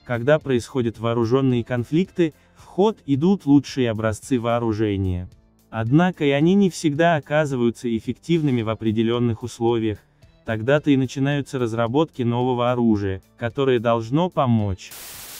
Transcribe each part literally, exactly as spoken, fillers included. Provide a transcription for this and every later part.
когда происходят вооруженные конфликты, в ход идут лучшие образцы вооружения. Однако и они не всегда оказываются эффективными в определенных условиях, тогда-то и начинаются разработки нового оружия, которое должно помочь.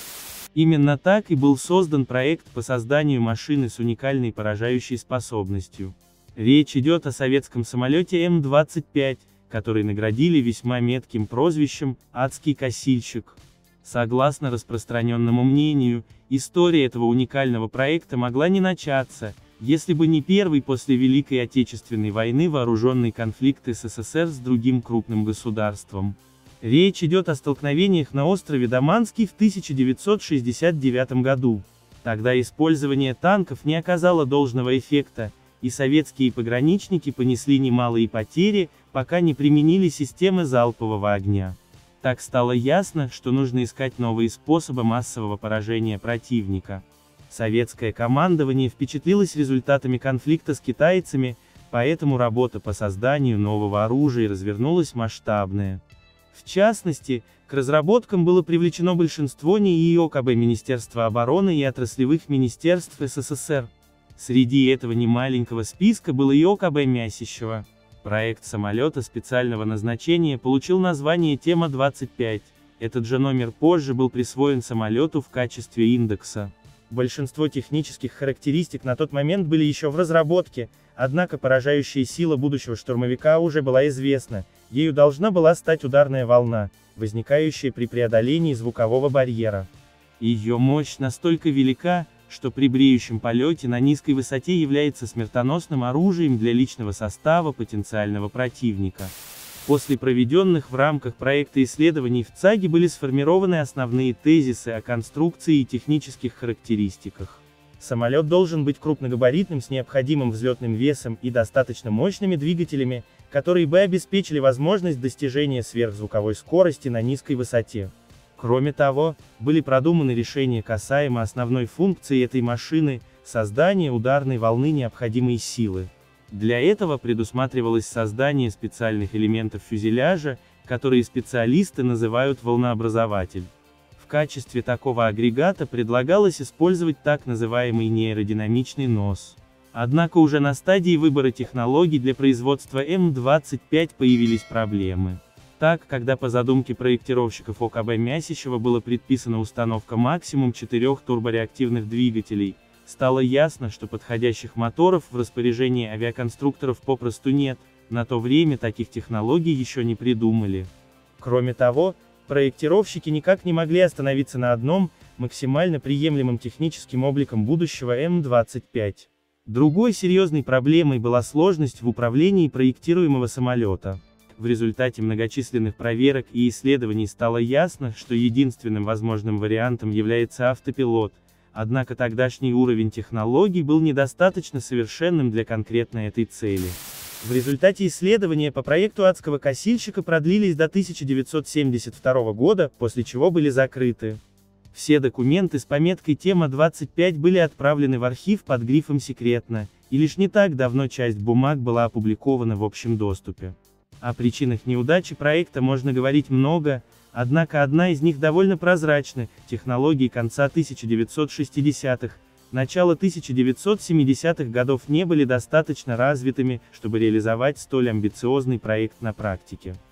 Именно так и был создан проект по созданию машины с уникальной поражающей способностью. Речь идет о советском самолете Эм двадцать пять, который наградили весьма метким прозвищем «Адский косильщик». Согласно распространенному мнению, история этого уникального проекта могла не начаться, если бы не первый после Великой Отечественной войны вооруженный конфликт Эс Эс Эс Эр с другим крупным государством. Речь идет о столкновениях на острове Даманский в тысяча девятьсот шестьдесят девятом году. Тогда использование танков не оказало должного эффекта, и советские пограничники понесли немалые потери, пока не применили системы залпового огня. Так стало ясно, что нужно искать новые способы массового поражения противника. Советское командование впечатлилось результатами конфликта с китайцами, поэтому работа по созданию нового оружия развернулась масштабная. В частности, к разработкам было привлечено большинство НИИ и О Ка Бэ Министерства обороны и отраслевых министерств Эс Эс Эс Эр. Среди этого немаленького списка было и О Ка Бэ Мясищева. Проект самолета специального назначения получил название Тема двадцать пять. Этот же номер позже был присвоен самолету в качестве индекса. Большинство технических характеристик на тот момент были еще в разработке, однако поражающая сила будущего штурмовика уже была известна, ею должна была стать ударная волна, возникающая при преодолении звукового барьера. Ее мощь настолько велика, что при бреющем полете на низкой высоте является смертоносным оружием для личного состава потенциального противника. После проведенных в рамках проекта исследований в ЦАГе были сформированы основные тезисы о конструкции и технических характеристиках. Самолет должен быть крупногабаритным с необходимым взлетным весом и достаточно мощными двигателями, которые бы обеспечили возможность достижения сверхзвуковой скорости на низкой высоте. Кроме того, были продуманы решения касаемо основной функции этой машины – создания ударной волны необходимой силы. Для этого предусматривалось создание специальных элементов фюзеляжа, которые специалисты называют волнообразователь. В качестве такого агрегата предлагалось использовать так называемый нейродинамичный нос. Однако уже на стадии выбора технологий для производства Эм двадцать пять появились проблемы. Так, когда по задумке проектировщиков О Ка Бэ Мясищева была предписана установка максимум четырех турбореактивных двигателей, стало ясно, что подходящих моторов в распоряжении авиаконструкторов попросту нет, на то время таких технологий еще не придумали. Кроме того, проектировщики никак не могли остановиться на одном, максимально приемлемым техническим обликом будущего Эм двадцать пять. Другой серьезной проблемой была сложность в управлении проектируемого самолета. В результате многочисленных проверок и исследований стало ясно, что единственным возможным вариантом является автопилот, однако тогдашний уровень технологий был недостаточно совершенным для конкретно этой цели. В результате исследования по проекту адского косильщика продлились до тысяча девятьсот семьдесят второго года, после чего были закрыты. Все документы с пометкой Тема двадцать пять были отправлены в архив под грифом «Секретно», и лишь не так давно часть бумаг была опубликована в общем доступе. О причинах неудачи проекта можно говорить много, однако одна из них довольно прозрачна: технологии конца тысяча девятьсот шестидесятых, начала тысяча девятьсот семидесятых годов не были достаточно развитыми, чтобы реализовать столь амбициозный проект на практике.